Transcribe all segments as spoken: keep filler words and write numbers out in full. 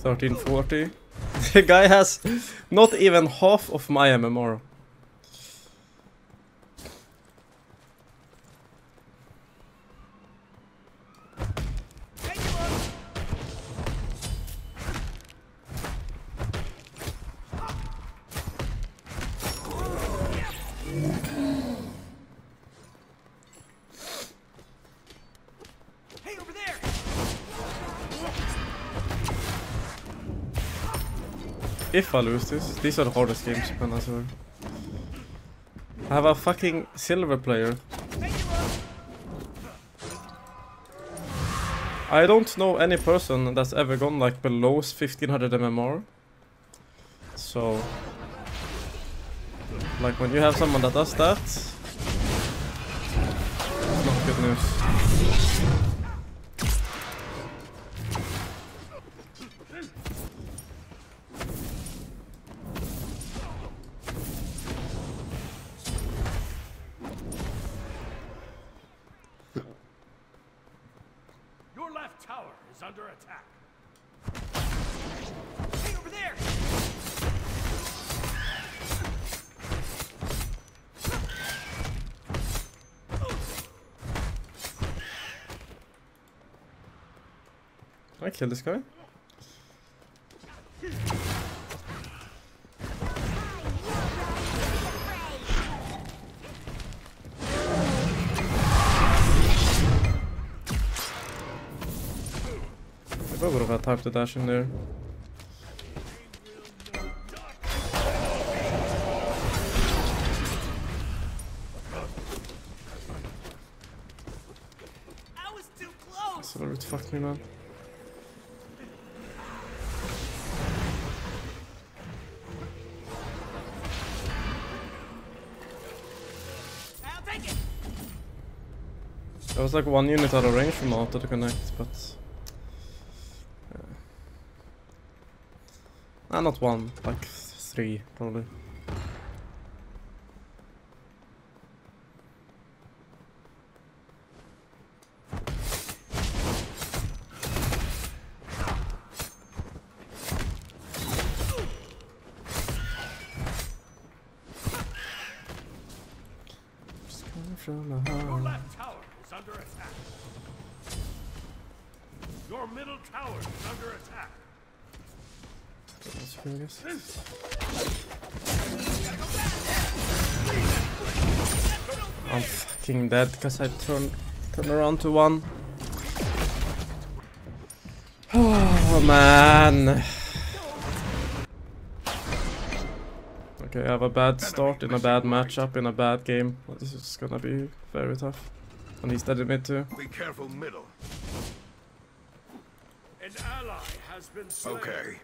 thirteen forty. The guy has not even half of my M M R. If I lose this, these are the hardest games you can answer. I have a fucking silver player. I don't know any person that's ever gone like below fifteen hundred M M R. So, like when you have someone that does that, it's not good news. Under attack. Hey, over there! Can I kill this guy? I would have had time to dash in there. I was too close. So it fucked me, man. I'll take it. I was like one unit out of range from auto to connect, but Ah, not one, like three, probably. Just coming from the heart. Your left tower is under attack. Your middle tower is under attack. I'm fucking dead because I turned turn around to one. Oh man. Okay, I have a bad start in a bad matchup in a bad game. Well, this is gonna be very tough. And he's dead in mid too. Be careful middle. An ally has been slain. Okay.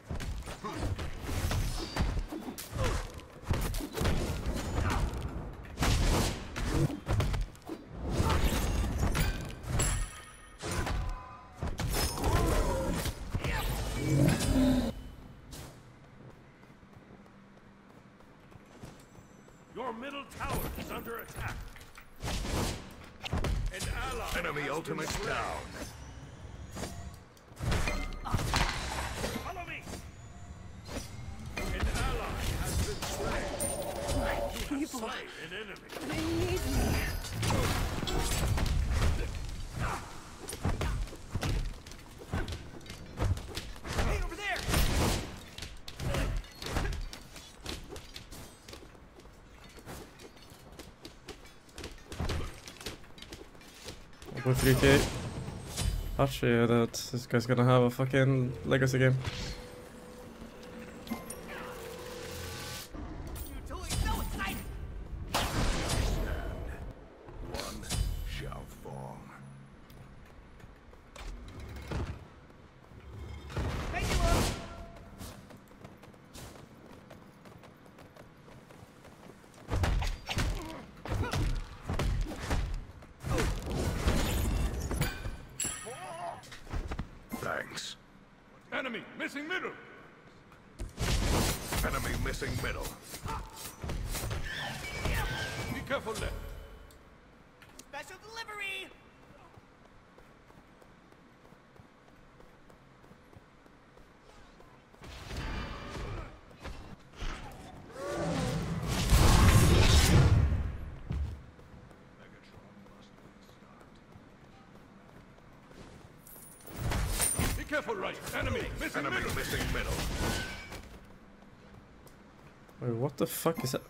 Your middle tower is under attack. An ally. Enemy ultimate down. Follow me. An ally has been slain. My You people. have slain an enemy. They need me. Hey, over there. Over three K. Actually, that this guy's gonna have a fucking legacy game. You're totally so excited. One shall fall. Thank you, Will. Thanks. Enemy missing middle. Enemy missing middle. Be careful left. Special delivery. Careful, right. Enemy missing Enemy middle. missing middle. Wait, what the fuck is that?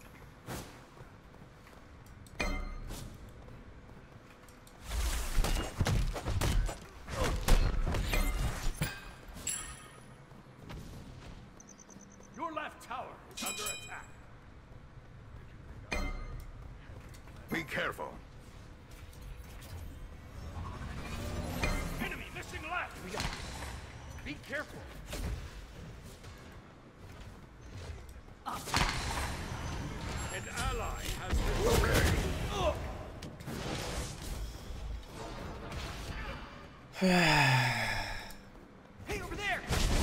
Your left tower is under attack. Be careful. Enemy missing left. Be careful. An ally has been Okay. Hey, over there!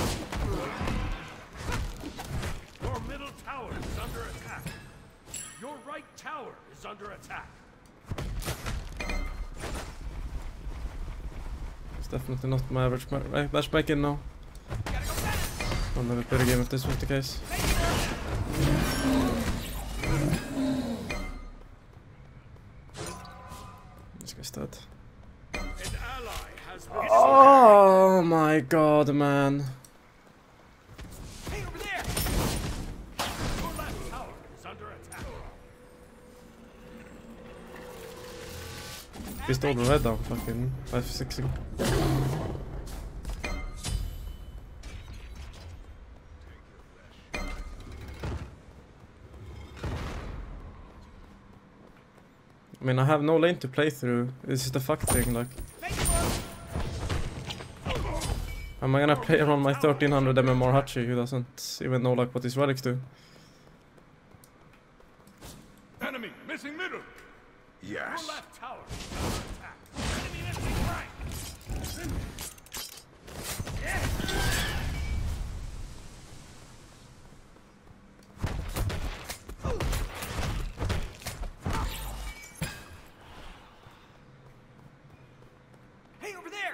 Your middle tower is under attack. Your right tower is under attack. It's definitely not my average ma- matchmaking now. I'll never play the game if this was the case. This guy's dead. An ally has been Oh my god, man. Hey, over there! Your left tower is under attack. Pistol red down, fucking five six. I mean, I have no lane to play through. This is the fuck thing, like. Am I gonna play around my thirteen hundred M M R Hachi who doesn't even know like what his relics do? Enemy missing middle. Your Yes. left tower is under attack. Enemy missing right. Hey, over there!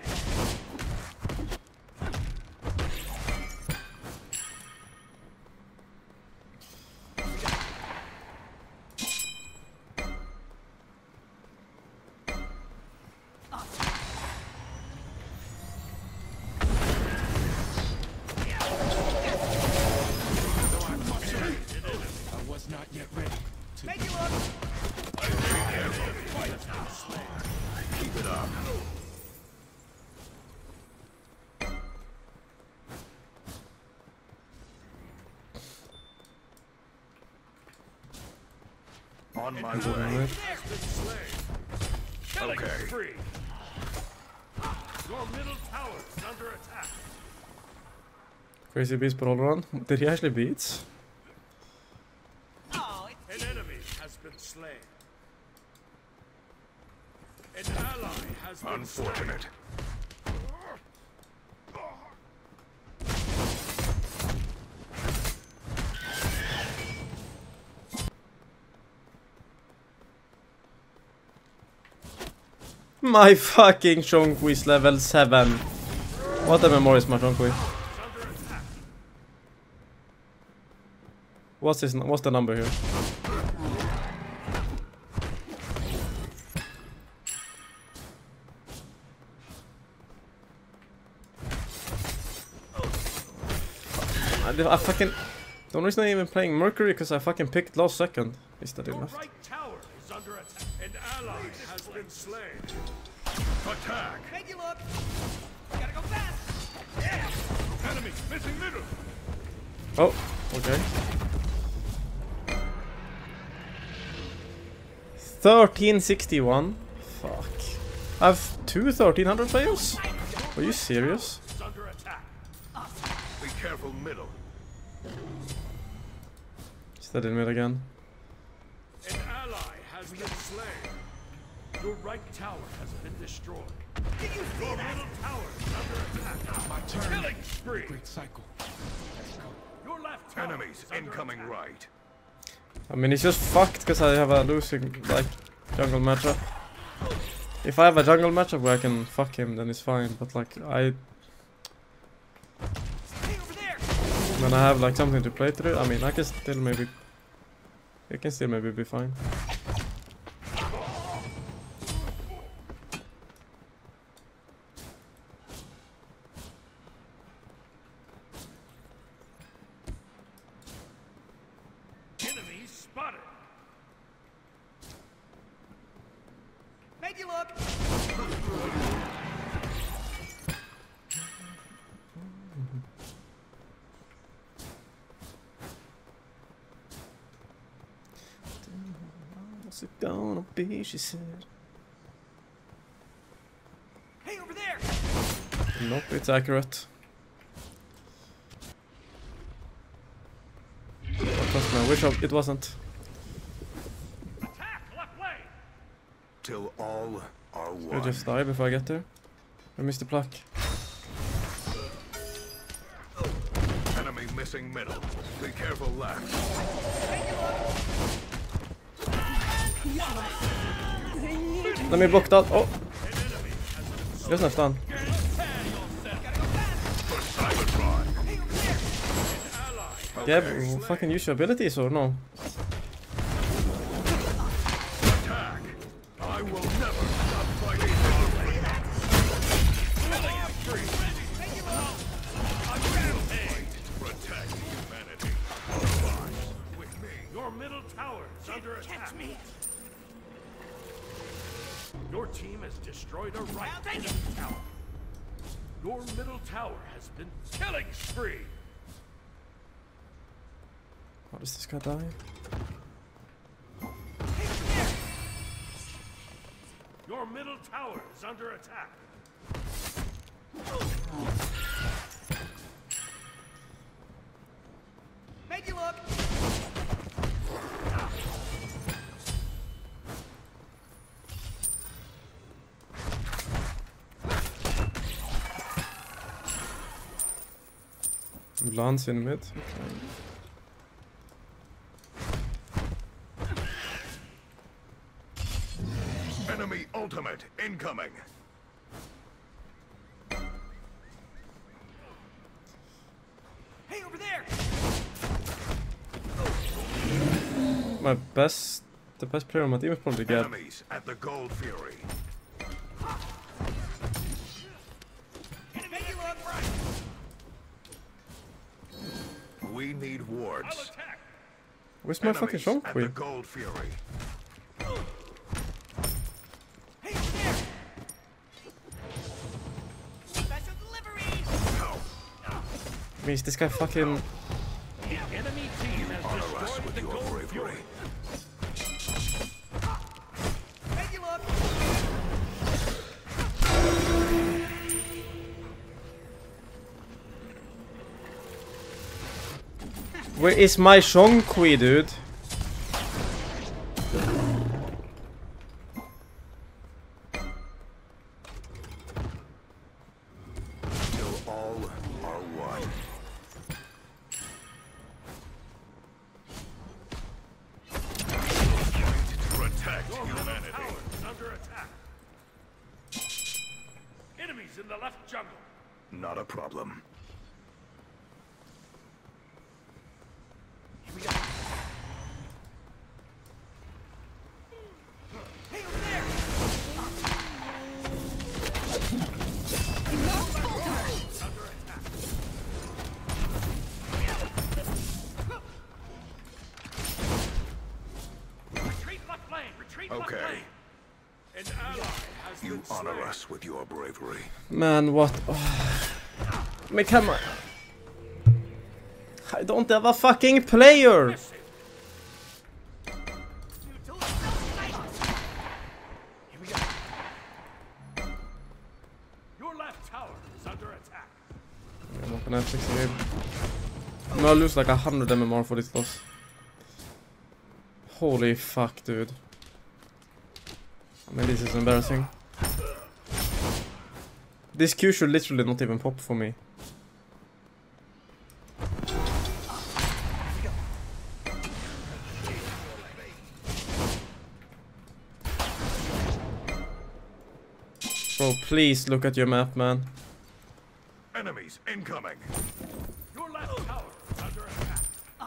I was not yet ready to Make it look! Keep it up. On my way. Has been slain. Killing Okay. spree. Your middle tower is under attack. Crazy Beast Brawler on. Did he actually beat? An enemy has been slain. An ally has been slain. Unfortunate. My fucking Chongqui is level seven. What M M R is my Chongqui? Under attack. What's his? What's the number here? I, I fucking. The only reason I'm even playing Mercury because I fucking picked last second. Is that Your enough? right tower is under attack. An ally has been slain. Attack. Make you look. Gotta go fast. Yeah. Enemy missing middle. Oh, okay. thirteen sixty-one. Fuck. I have two thirteen hundred players? Are you serious? Is under attack. Be careful middle. Is that in mid again? An ally has been slain. Your right tower has been destroyed. Did you see Your that? Middle tower is under attack. my turn. Killing spree. Great cycle. Your left tower Enemies is under incoming attack. right. I mean, it's just fucked because I have a losing, like, jungle matchup. If I have a jungle matchup where I can fuck him, then it's fine. But, like, I... Hey, over there. When I have, like, something to play through, I mean, I can still maybe... It can still maybe be fine. What's it gonna be, she said. Hey, over there! Nope, it's accurate. I wish it wasn't. Attack left lane! Till all are I'll one. just die before I get there. I missed the pluck. Enemy missing middle. Be careful left. Let me block that. Oh! Just not done. For Cybertron. Yeah, but fucking use your abilities or no? Attack. I will never stop fighting. Protect humanity. With me. Your middle tower is under attack. Your team has destroyed a right middle tower. Your middle tower has been killing spree. How does this guy die? Your middle tower is under attack. Make you look. Lance in mid. Enemy ultimate incoming. Hey, over there. My best, the best player on my team is probably Gab. Enemies at the Gold Fury. Make you look. We need I'll wards. attack. Where's my fucking Enemies at the Shonqui? Gold Fury. Hey, over there. Special delivery. How? Means this guy fucking. The enemy team has Honor us destroyed with the your Gold bravery. Fury. Make you look. Where is my Shonqui, dude? Till all are one. Protect humanity. Tower is under attack. Enemies in the left jungle. Not a problem. Hey, over there. Under attack. Retreat left lane. Retreat Okay. left lane. An ally has You been honor slain. us with your bravery. Man, what? Oh. Men come on. I don't have a fucking player! Miss it. Here we go. Your left tower is under attack. I'm not gonna have sixty here. I'm gonna lose like a hundred M M R for this loss. Holy fuck, dude. I mean, this is embarrassing. This Q should literally not even pop for me. Bro, please look at your map, man. Enemies incoming. Your left tower is under attack.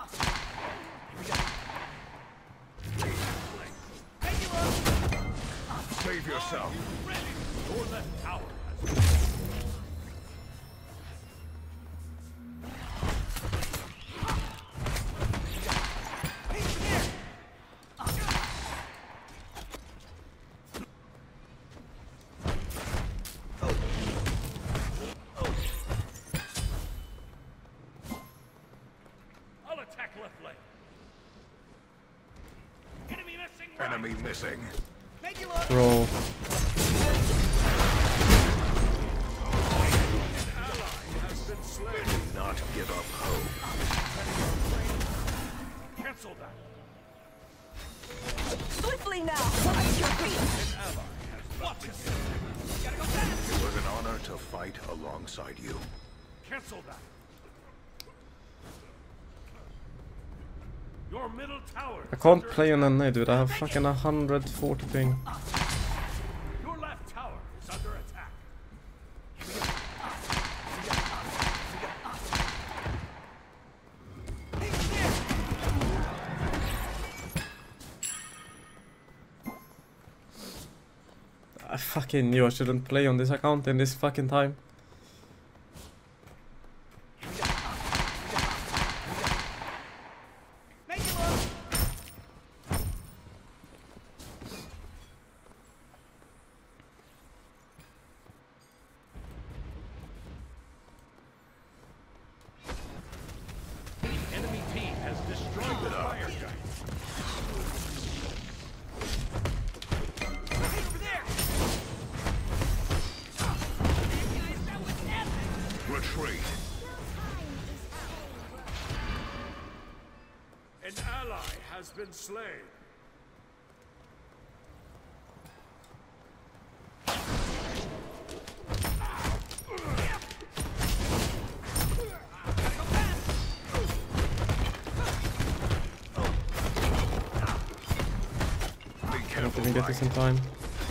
Save yourself. Your left tower has I'll attack left lane. Enemy missing right. Enemy missing. Bro. Not give up hope. Cancel that. Swiftly now! Watch your feet! It was an honor to fight alongside you. Cancel that. Your middle tower. I can't play on N A, dude. I have fucking one hundred forty ping. Your left tower is under attack. I fucking knew I shouldn't play on this account in this fucking time. Enemy team has destroyed the fire giant. Retreat. An ally has been slain. Be I don't careful. even get this in time.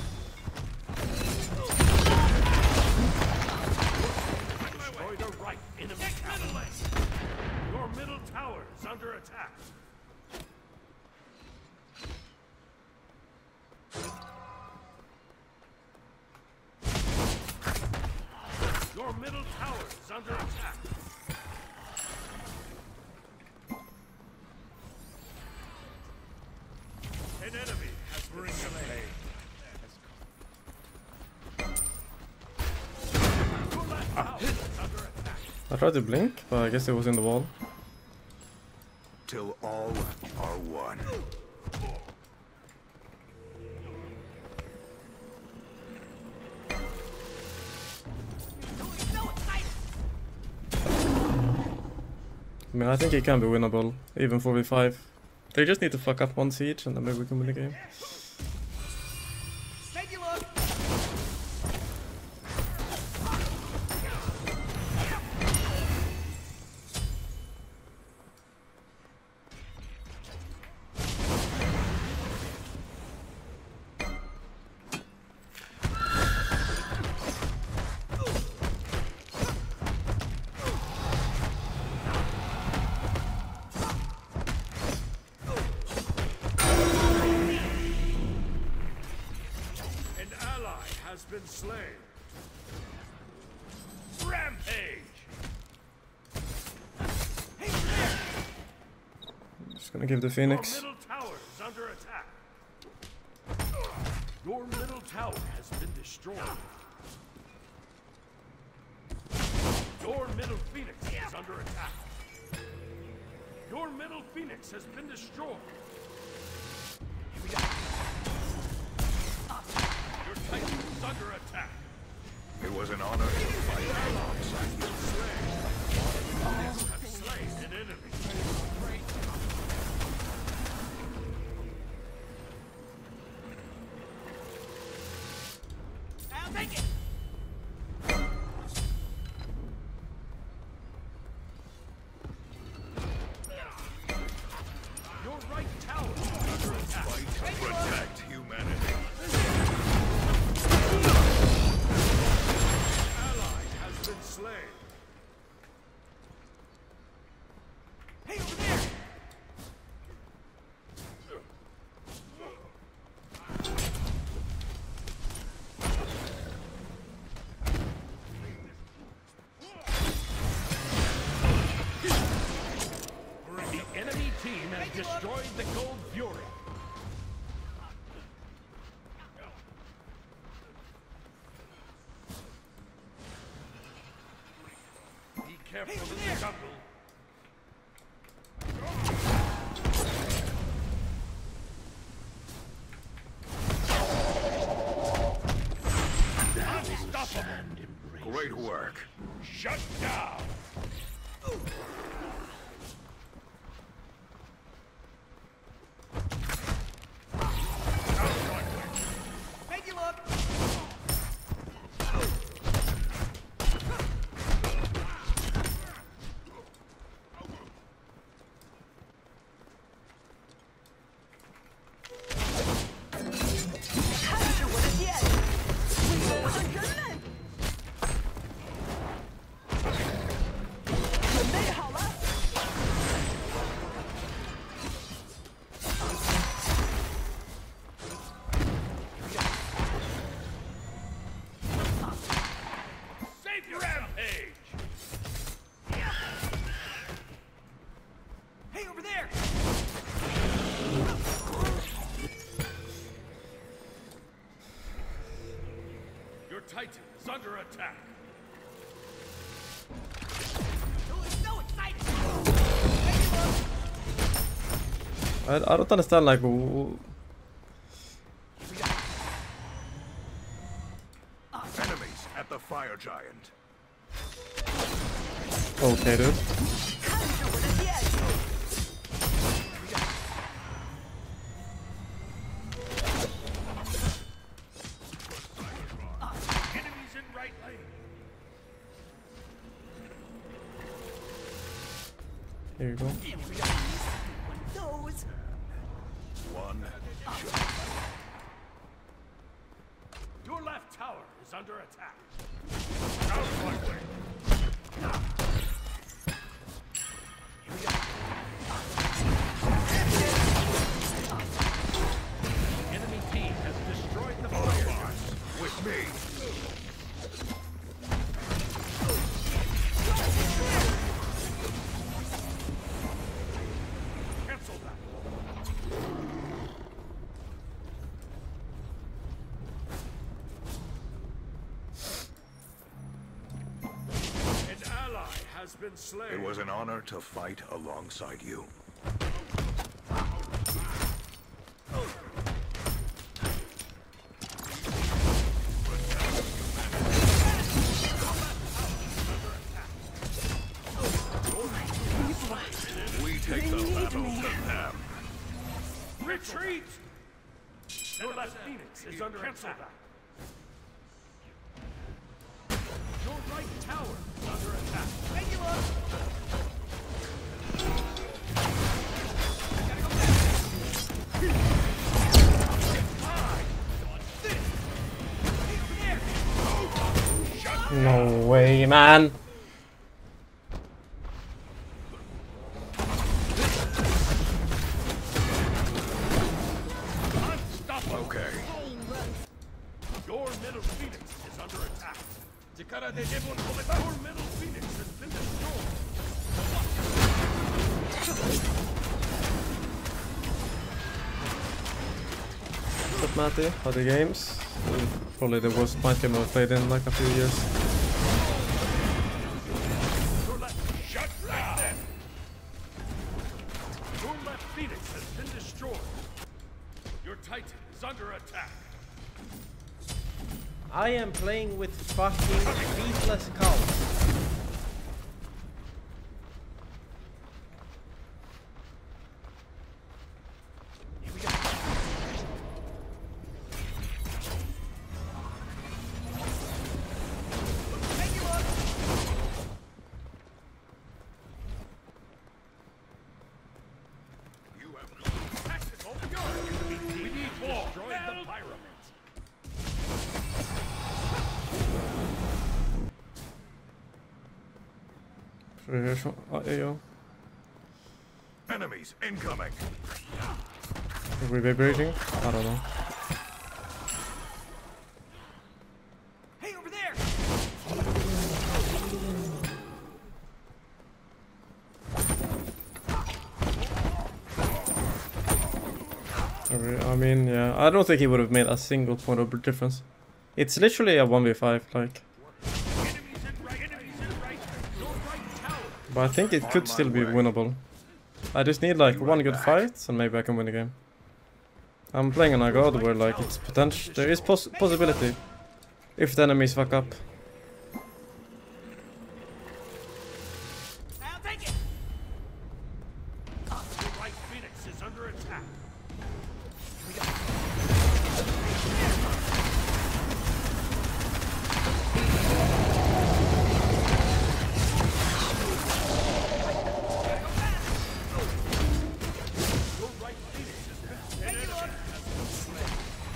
Destroy the right enemy tower. Your middle tower is under attack. Your middle tower is under attack. An enemy has been slain. Your left tower is under attack. I tried to blink, but I guess it was in the wall. Till all are one. I mean, I think it can be winnable, even four v five. They just need to fuck up one siege and then maybe we can win the game. An ally has been slain. Rampage! Just gonna give the Your Phoenix. middle tower is under attack. Your middle tower has been destroyed. Your middle phoenix is under attack. Your middle phoenix has been destroyed. Your titan is under attack. It was an honor to fight alongside you. Have slain an enemy. I'll take it! Your right tower is under attack. Fight to protect humanity. Ally has been slain. Hey, over there! The enemy team has destroyed the Gold Fury. Be careful in the jungle. Unstoppable. Great work. Shut down. Make you look. Titan is under attack. So excited. I, I don't understand, like, w Enemies at the fire giant. okay, dude. Enemies in right lane. Here you go. Those. One. Your left tower is under attack. Out my way. Enemy team has destroyed the fire boss. With me. Cancel that. An ally has been slain. It was an honor to fight alongside you. We take the battle to them. Retreat! Your left Phoenix is under attack. Your right tower is under attack. Make you look. No way, man. Unstoppable. Okay. Your middle Phoenix is under attack. Your middle Phoenix has been destroyed. What's up, Matty? How the games? Uh, Probably the worst fight game I've played in like a few years. Your left shut down. Your left Phoenix has been destroyed. Your Titan is under attack. I am playing with fucking beatless cows. You have Tactical fury. We need more. Destroy the pyramid. Uh, yo. enemies incoming. Are we vibrating? I don't know. Hey, over there. Are we- I mean, yeah. I don't think he would have made a single point of difference. It's literally a one v five, like. Enemies in right. Enemies in right. Your right tower. But I think it could still be winnable. I just need like one good fight and maybe I can win the game. I'm playing on a god where like it's potential, there is poss possibility. If the enemies fuck up. I'll take it. The right Phoenix is under attack. Your right Phoenix is down. An enemy has been slain.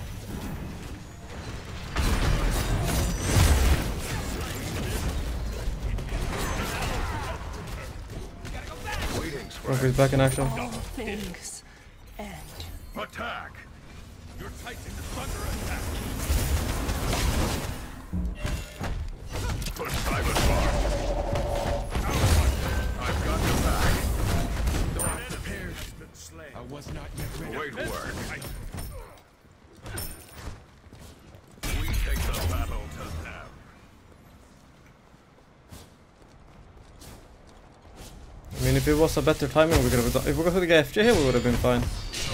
Waiting Rook for is back in action. All things end. attack. Your Titan is under attack. Put Simon Bar. I've got your back. Your enemy has been slain. I was not yet ready. Great Defend work. the Titan. We take the battle to them. I mean, if it was a better timing, we could have done. If we got to get F J here, we would have been fine.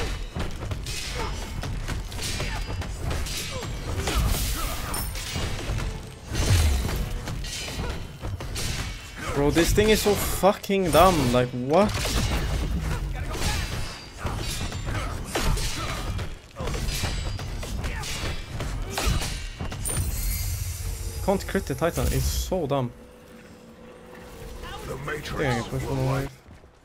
Bro, this thing is so fucking dumb. Like, what? Can't crit the Titan. It's so dumb. The I think I Matrix can push will one away.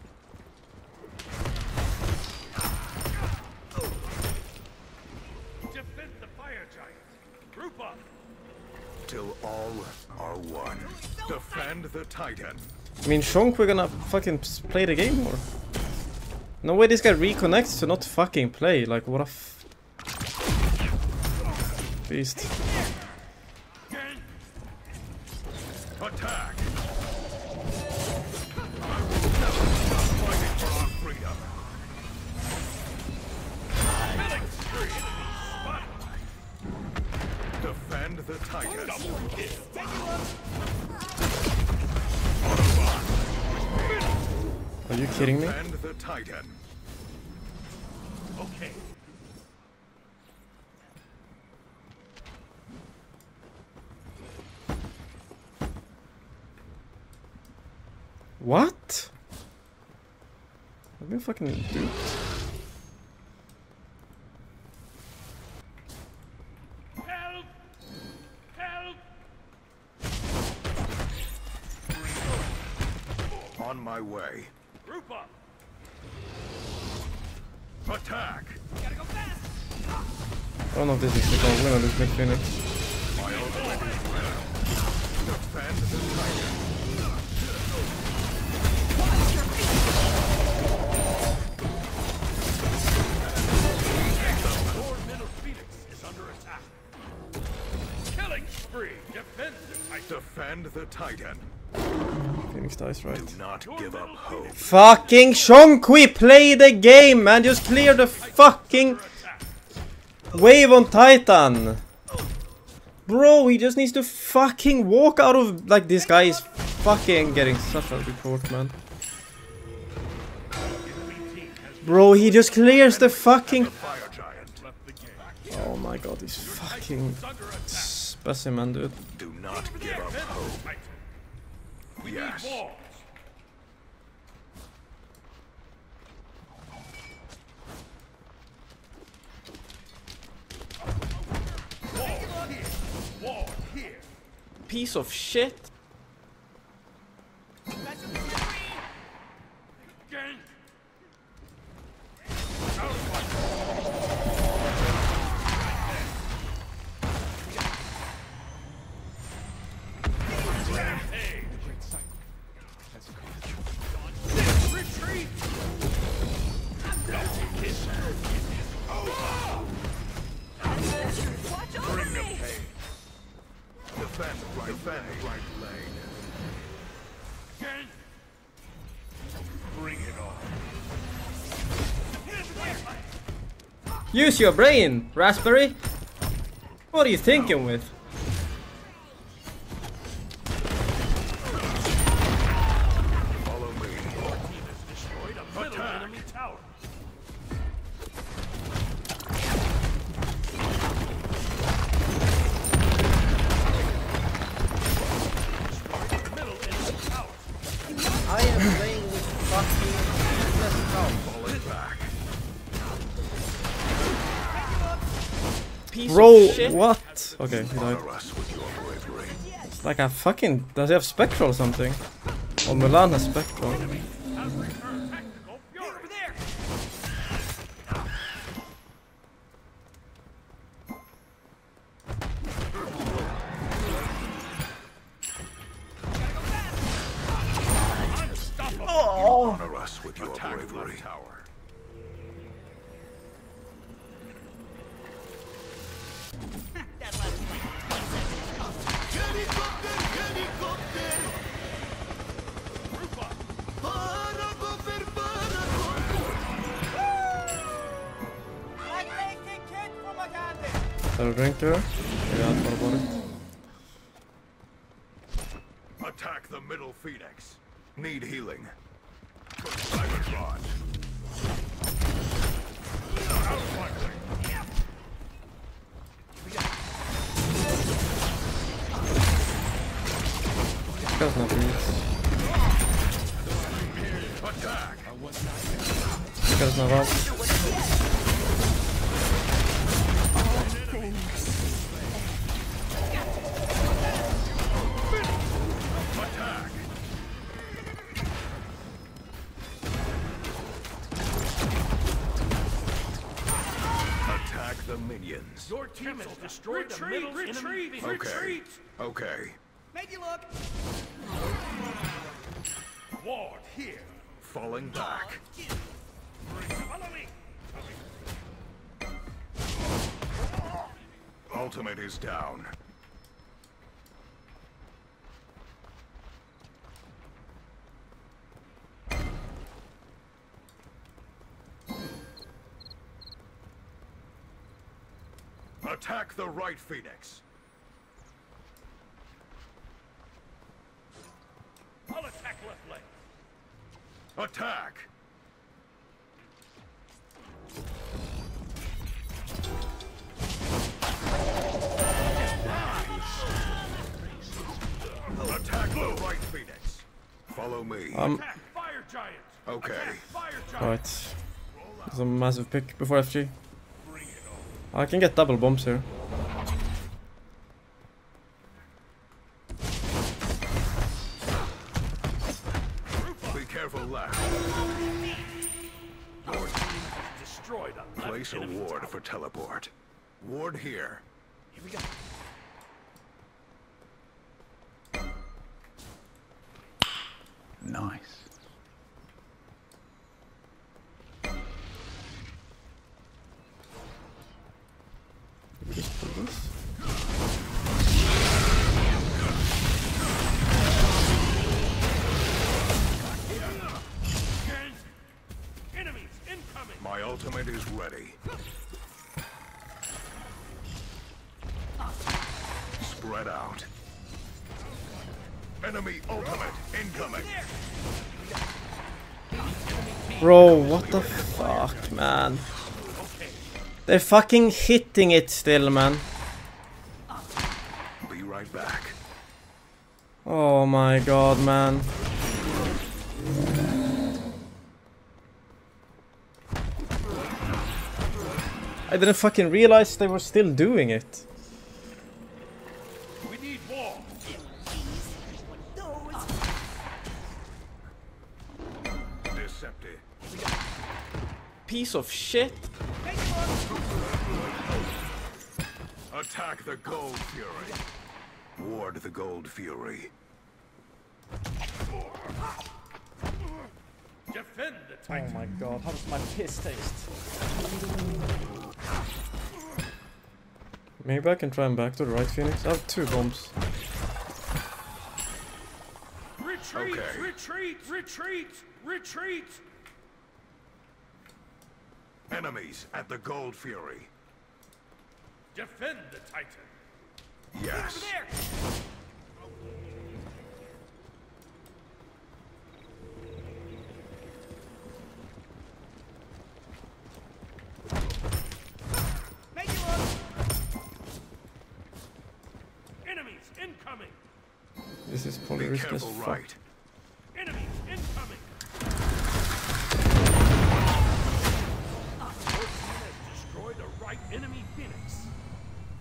Defend the fire giant. Group up. till all are one. Defend the Titan. I mean, Shonk, we're gonna fucking s- play the game more. No way this guy reconnects to not fucking play. Like, what a f beast. Attack! I will never stop fighting for our freedom. Killing spree. Spot. Defend the Titan. Double kill. Are you kidding me? Defend the Titan. Okay. What? I've been fucking duped. Help! Help! On my way. Group up. Attack! Gotta go fast. I don't know if this is the goal win or this big Phoenix. My ultimate is ready. Defend the Titan. Your middle Phoenix is under attack. Killing spree. Defend the Titan. Defend the Titan. Phoenix dies, right? Do not give up hope. Fucking Shonk, play the game, man! Just clear the fucking Attack. wave on Titan! Bro, he just needs to fucking walk out of... Like, this guy is fucking getting such a report, man. Bro, he just clears the fucking... Fire Giant. Left the game. Oh my god, this fucking Under attack. specimen, dude. Do not give up Defend hope. the Titan. We Yes. need walls. Wall here. Wall here. Piece of shit. Gang. Rampage. Great cycle has occurred. Retreat. Watch over Bring them me. pain. Defend right, defend right lane. Gang. Bring it on. Use your brain, Raspberry. What are you thinking with? Follow me. Team has destroyed a middle Attack. enemy tower. Bro, of shit. what? Okay, he died. Honor us with your bravery. It's like a fucking... Does he have Spectral or something? Oh, Mulan has Spectral. Has returned technical Hey, fury. over there! Unstoppable. Honor us with your Attack bravery. left tower. That last Group up. I take a kid from a candy! Tar du drink here? Ja, tar bara det. Attack the middle phoenix. Need healing. Cybertron. This guy's not weak. Attack. This guy's not out. Attack. Attack the minions. Your team has destroyed the middle retreat. Okay. Retreat. Okay. Make you look! Ward here. Falling back. Follow me. Ultimate is down. Attack the right phoenix. I'll attack left leg. Attack. Attack the right phoenix. Follow me. Um, Attack fire giant. Okay. Attack fire giant. right. There's a massive pick before F G. I can get double bombs here. Be careful left. Your team has destroyed a left Place a enemy ward tower. for teleport. Ward here. Here we go. Nice. Just do this. Enemies incoming. My ultimate is ready. Spread out. Enemy ultimate incoming. Bro, what the fuck, man? They're fucking hitting it still, man. Be right back. Oh my god, man. I didn't fucking realize they were still doing it. We need war. Deceptive. Piece of shit. Make you look! Attack the Gold Fury. Ward the Gold Fury. Defend the Oh Titan. my god, how does my piss taste? Maybe I can try and back to the right Phoenix. I have two bombs. Retreat, Okay. retreat, retreat, retreat. Enemies at the Gold Fury. Defend the Titan. Yes. Over there! Make you look! Enemies incoming. This is probably Be risky as careful fuck. right. Enemies incoming. Your team has destroyed a right enemy Phoenix.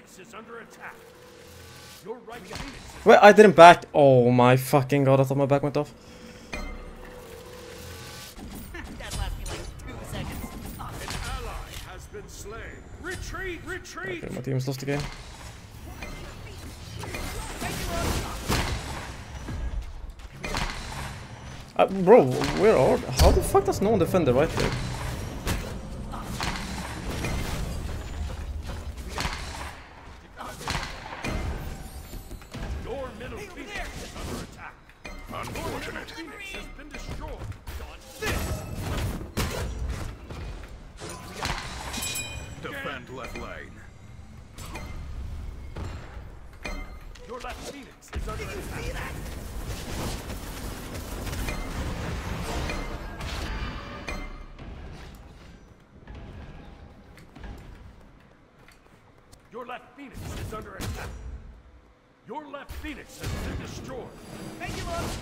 Phoenix is under attack. Your right Phoenix is Wait, I didn't back. Oh my fucking god, I thought my back went off. That lasted me like two seconds. an ally has been slain. Retreat, retreat. Okay, my team's lost again. Uh, bro, where are... How the fuck does no one defend the right there? Your middle Phoenix is under attack. Unfortunate. Phoenix has been destroyed. Defend left lane. Your left Phoenix is under attack. Your left Phoenix is under attack. Your left Phoenix has been destroyed. Thank you, love.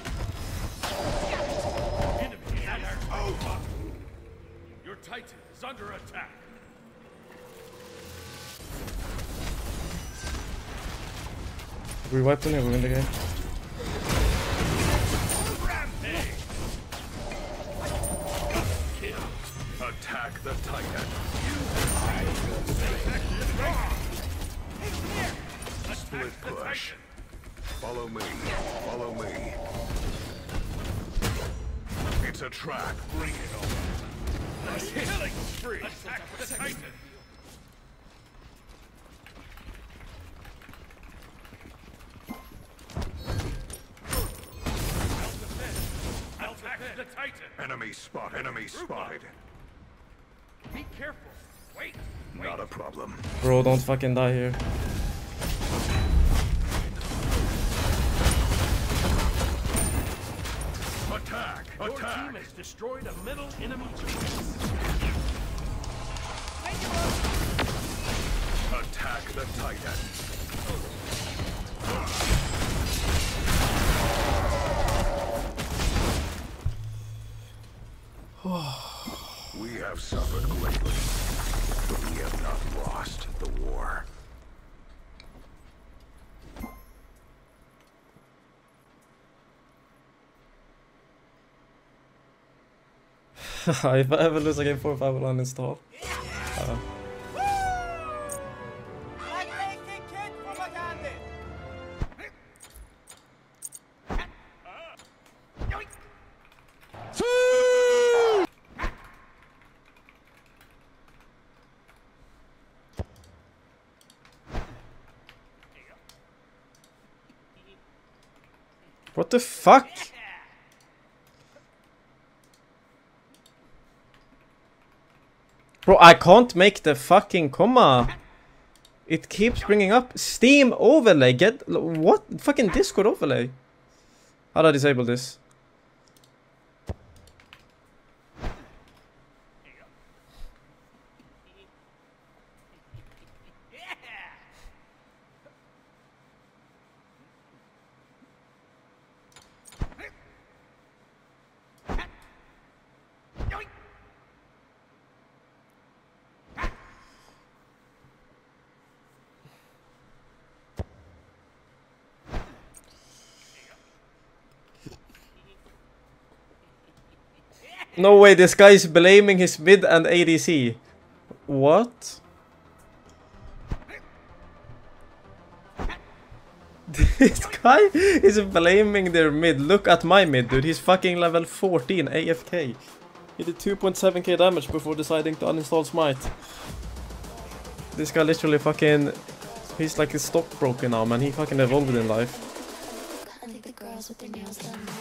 Enemy at our over. Your Titan is under attack. We wiped on here, we win the game. Rampage. Kill. Attack the Titan. Split push. Follow me. Follow me. It's a trap. Bring it on. A killing spree. Attack the Titan. Attack the Titan. Enemy spot. Enemy spotted. Be careful. Wait. Not a problem. Bro, don't fucking die here. Attack. Your team Attack. has destroyed a middle enemy Phoenix. Attack the Titan. We have suffered greatly, but we have not lost the war. If I ever lose a game four five, I will uninstall. Uh, I take the kid for my candy. what the fuck? Bro, I can't make the fucking comma. It keeps bringing up Steam overlay. Get what? Fucking Discord overlay. How do I disable this? No way, this guy is blaming his mid and A D C. What? This guy is blaming their mid. Look at my mid, dude. He's fucking level fourteen A F K. He did two point seven K damage before deciding to uninstall Smite. This guy literally fucking... He's like his stockbroker now, man. He fucking evolved in life. I think the girls with their nails done now.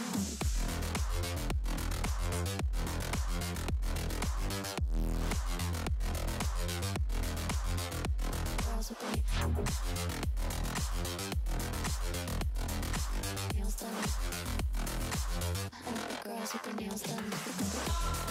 Girls with their nails done. I think the girls with their nails done.